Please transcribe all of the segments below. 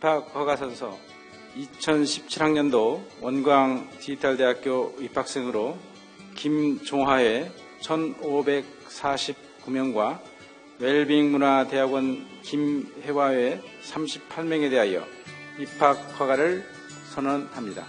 입학 허가선서 2017학년도 원광 디지털대학교 입학생으로 김종하의 1,549명과 웰빙문화대학원 김혜화의 38명에 대하여 입학 허가를 선언합니다.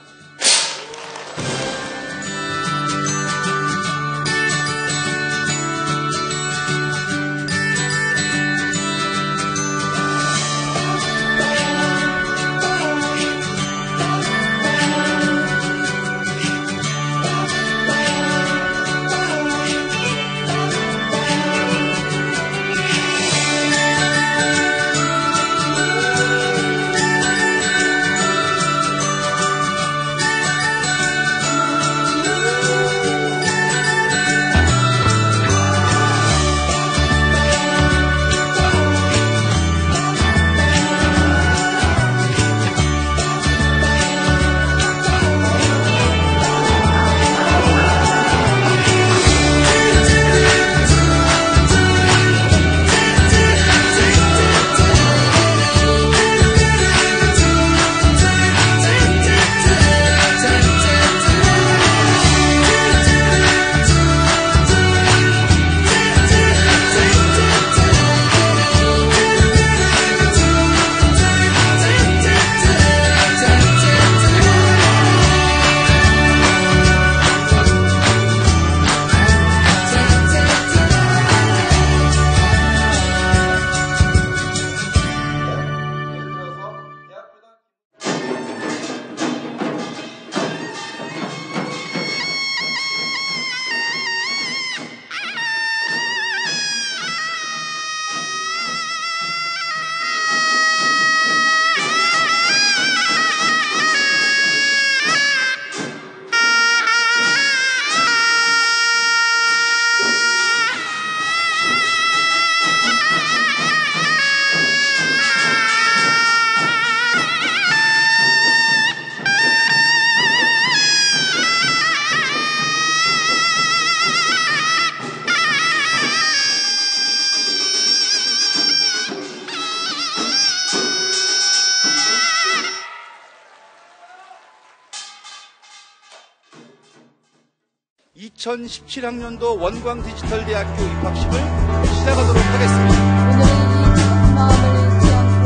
(2017학년도) 원광 디지털대학교 입학식을 시작하도록 하겠습니다. 오늘은 이 기쁜 마음을 잊지 않고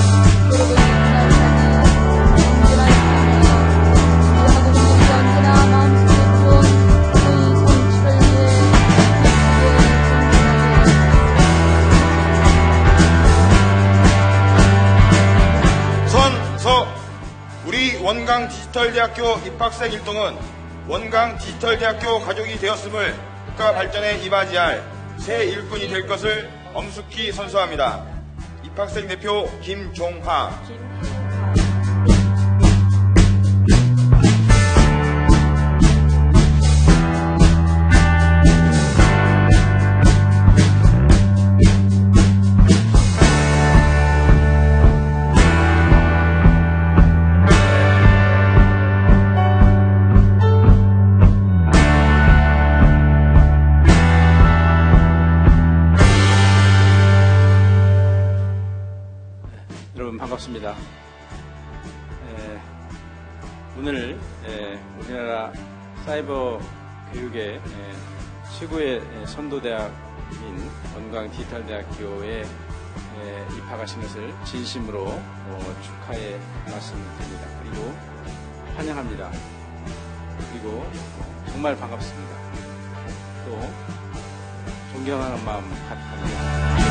졸업을 기원하는 언제나 대학원들이 언제나 마음속에 두어온 그의 성취를 위해 선서 우리 원광 디지털대학교 입학생 일동은 원광 디지털대학교 가족이 되었음을 국가 발전에 이바지할 새 일꾼이 될 것을 엄숙히 선서합니다. 입학생 대표 김종하. 여러분 반갑습니다. 오늘 우리나라 사이버 교육의 최고의 선도대학인 원광 디지털대학교에 입학하신 것을 진심으로 축하의 말씀드립니다. 그리고 환영합니다. 그리고 정말 반갑습니다. 또 존경하는 마음 가득합니다.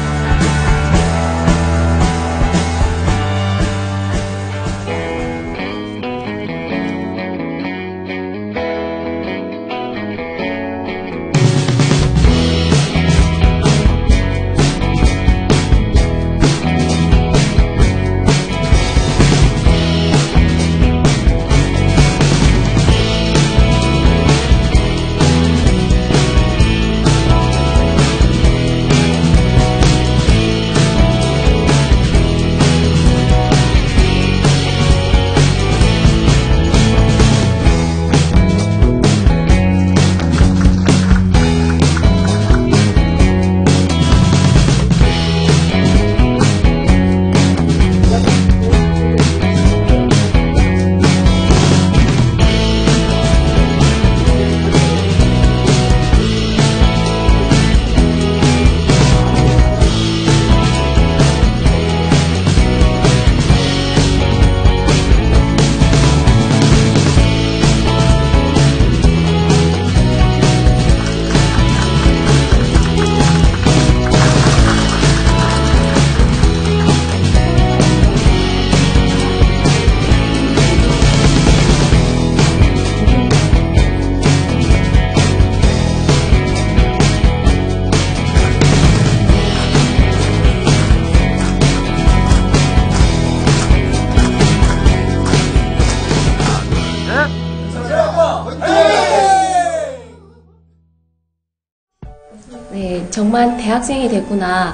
정말 대학생이 됐구나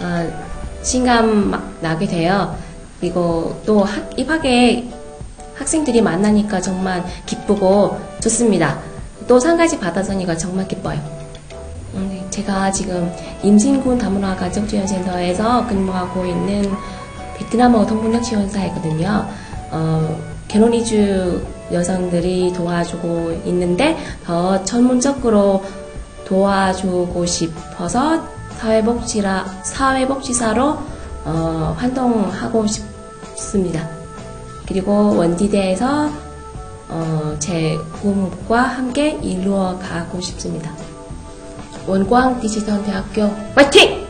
실감 나게 돼요. 그리고 또 입학에 학생들이 만나니까 정말 기쁘고 좋습니다. 또 상까지 받아서니까 정말 기뻐요. 제가 지금 임진군 다문화 가족지원센터에서 근무하고 있는 베트남어 통번역 지원사이거든요. 결혼 이주 여성들이 도와주고 있는데 더 전문적으로 도와주고 싶어서 사회복지사로 활동하고 싶습니다. 그리고 원디대에서 제 꿈과 함께 이루어 가고 싶습니다. 원광 디지털대학교 화이팅!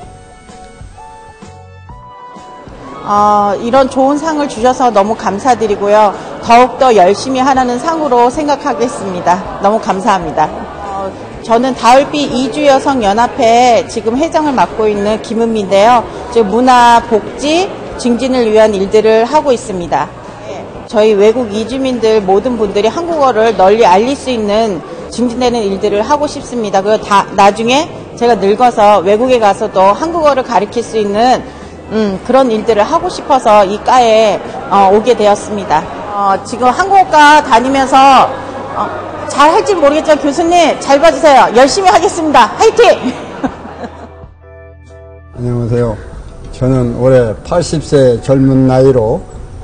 이런 좋은 상을 주셔서 너무 감사드리고요. 더욱더 열심히 하라는 상으로 생각하겠습니다. 너무 감사합니다. 저는 다울비 이주여성연합회 지금 회장을 맡고 있는 김은미인데요. 즉 문화, 복지, 증진을 위한 일들을 하고 있습니다. 저희 외국 이주민들 모든 분들이 한국어를 널리 알릴 수 있는 증진되는 일들을 하고 싶습니다. 그리고 나중에 제가 늙어서 외국에 가서도 한국어를 가르칠 수 있는 그런 일들을 하고 싶어서 이 과에 오게 되었습니다. 지금 한국어과 다니면서 잘 할지 모르겠지만 교수님 잘 봐주세요. 열심히 하겠습니다. 화이팅! 안녕하세요. 저는 올해 80세 젊은 나이로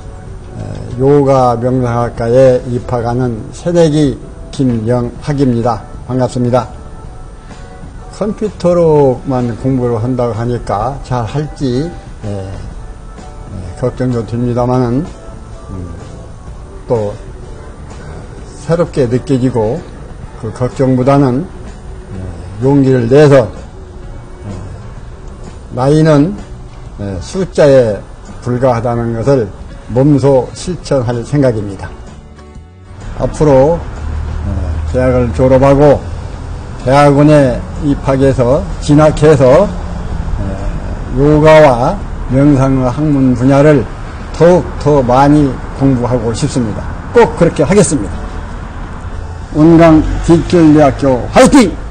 요가 명상학과에 입학하는 새내기 김영학입니다. 반갑습니다. 컴퓨터로만 공부를 한다고 하니까 잘 할지 걱정도 됩니다만은 또 새롭게 느껴지고 그 걱정보다는 용기를 내서 나이는 숫자에 불과하다는 것을 몸소 실천할 생각입니다. 앞으로 대학을 졸업하고 대학원에 입학해서 진학해서 요가와 명상의 학문 분야를 더욱 더 많이 공부하고 싶습니다. 꼭 그렇게 하겠습니다. 원광 디지털대학교 화이팅!